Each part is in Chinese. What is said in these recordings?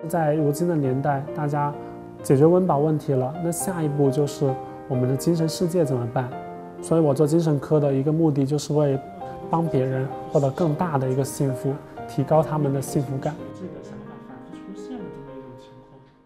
在如今的年代，大家解决温饱问题了，那下一步就是我们的精神世界怎么办？所以我做精神科的一个目的就是为帮别人获得更大的一个幸福，提高他们的幸福感。自己的想法反复出现的这么一种情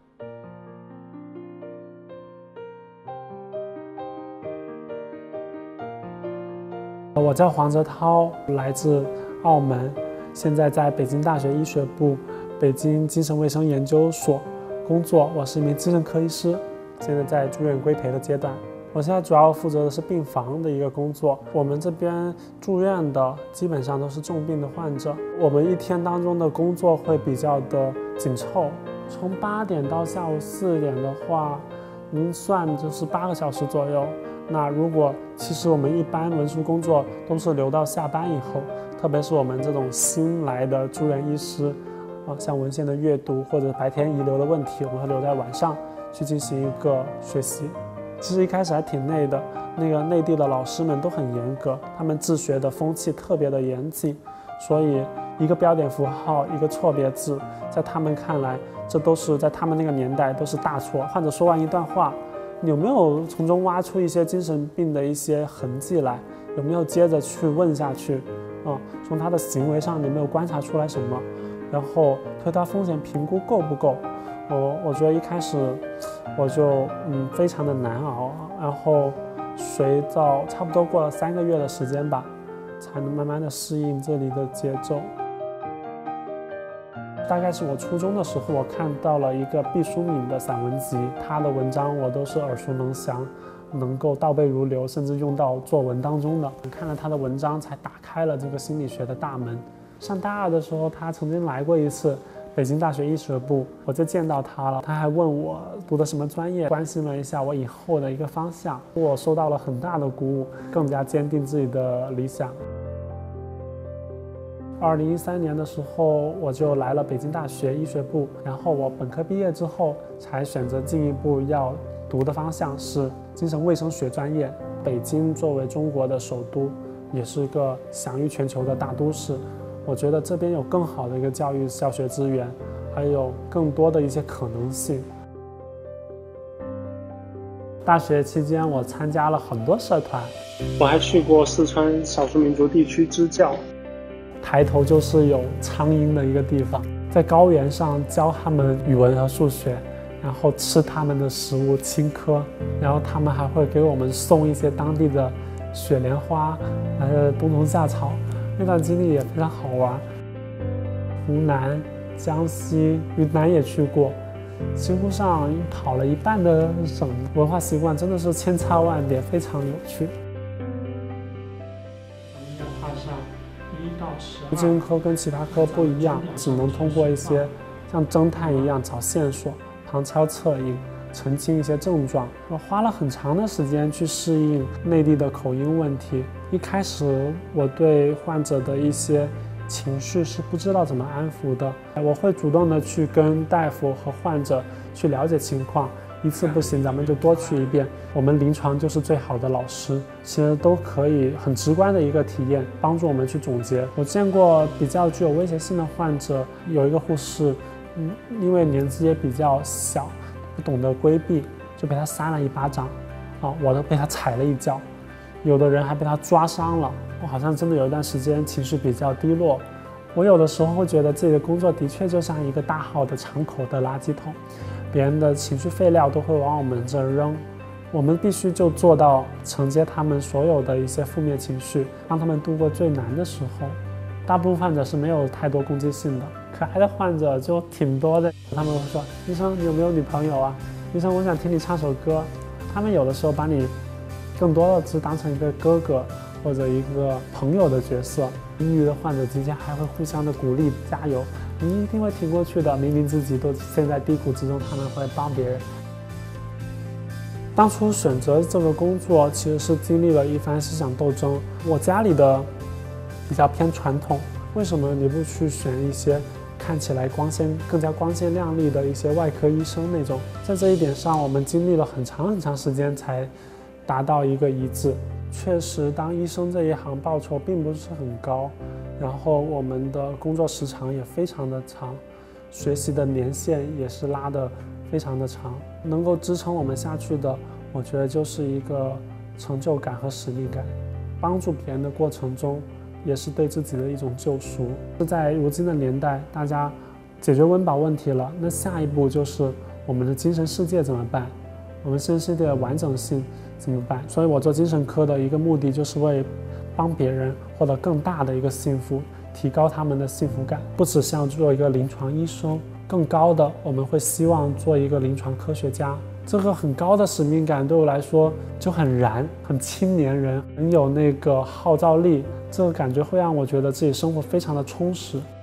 况。我叫黄泽涛，来自澳门，现在在北京大学医学部北京精神卫生研究所工作，我是一名精神科医师，现在在住院规培的阶段。我现在主要负责的是病房的一个工作。我们这边住院的基本上都是重病的患者，我们一天当中的工作会比较的紧凑，从8点到下午4点的话，您算就是8个小时左右。那如果其实我们一般文书工作都是留到下班以后，特别是我们这种新来的住院医师，像文献的阅读或者白天遗留的问题，我们会留在晚上去进行一个学习。其实一开始还挺累的，那个内地的老师们都很严格，他们治学的风气特别的严谨，所以一个标点符号，一个错别字，在他们看来，这都是在他们那个年代都是大错。患者说完一段话，有没有从中挖出一些精神病的一些痕迹来？有没有接着去问下去？从他的行为上有没有观察出来什么？然后对他风险评估够不够？我觉得一开始我就非常的难熬，然后随着差不多过了3个月的时间吧，才能慢慢的适应这里的节奏。大概是我初中的时候，我看到了一个毕淑敏的散文集，他的文章我都是耳熟能详，能够倒背如流，甚至用到作文当中的。看了他的文章，才打开了这个心理学的大门。上大2的时候，他曾经来过一次北京大学医学部，我就见到他了。他还问我读的什么专业，关心了一下我以后的一个方向，我受到了很大的鼓舞，更加坚定自己的理想。2013年的时候，我就来了北京大学医学部，然后我本科毕业之后，才选择进一步要读的方向是精神卫生学专业。北京作为中国的首都，也是个享誉全球的大都市，我觉得这边有更好的一个教育教学资源，还有更多的一些可能性。大学期间，我参加了很多社团，我还去过四川少数民族地区支教。抬头就是有苍蝇的一个地方，在高原上教他们语文和数学，然后吃他们的食物青稞，然后他们还会给我们送一些当地的雪莲花，冬虫夏草。那段经历也非常好玩。湖南、江西、云南也去过，几乎上跑了一半的省，文化习惯真的是千差万别，非常有趣。咱们要画上1到12。精神科跟其他科不一样，只能通过一些像侦探一样找线索，旁敲侧击，澄清一些症状。我花了很长的时间去适应内地的口音问题。一开始我对患者的一些情绪是不知道怎么安抚的，我会主动的去跟大夫和患者去了解情况，一次不行咱们就多去一遍。我们临床就是最好的老师，其实都可以很直观的一个体验帮助我们去总结。我见过比较具有威胁性的患者，有一个护士因为年纪也比较小，不懂得规避，就被他扇了一巴掌，我都被他踩了一脚，有的人还被他抓伤了。我好像真的有一段时间情绪比较低落，我有的时候会觉得自己的工作的确就像一个大号的敞口的垃圾桶，别人的情绪废料都会往我们这儿扔，我们必须就做到承接他们所有的一些负面情绪，让他们度过最难的时候。大部分患者是没有太多攻击性的，可爱的患者就挺多的。他们会说：“医生，你有没有女朋友啊？医生，我想听你唱首歌。”他们有的时候把你更多的是当成一个哥哥或者一个朋友的角色。抑郁的患者之间还会互相的鼓励，加油，你一定会挺过去的。明明自己都陷在低谷之中，他们会帮别人。当初选择这个工作，其实是经历了一番思想斗争。我家里的比较偏传统，为什么你不去选一些看起来更加光鲜亮丽的一些外科医生那种？在这一点上，我们经历了很长时间才达到一个一致。确实，当医生这一行报酬并不是很高，然后我们的工作时长也非常的长， 学习的年限也是拉得非常的长。能够支撑我们下去的，我觉得就是一个成就感和使命感。帮助别人的过程中，也是对自己的一种救赎。在如今的年代，大家解决温饱问题了，那下一步就是我们的精神世界怎么办？我们精神世界的完整性怎么办？所以我做精神科的一个目的，就是为帮别人获得更大的一个幸福，提高他们的幸福感。不只想做一个临床医生，更高的我们会希望做一个临床科学家。这个很高的使命感对我来说就很燃，很青年人，很有那个号召力，这个感觉会让我觉得自己生活非常的充实。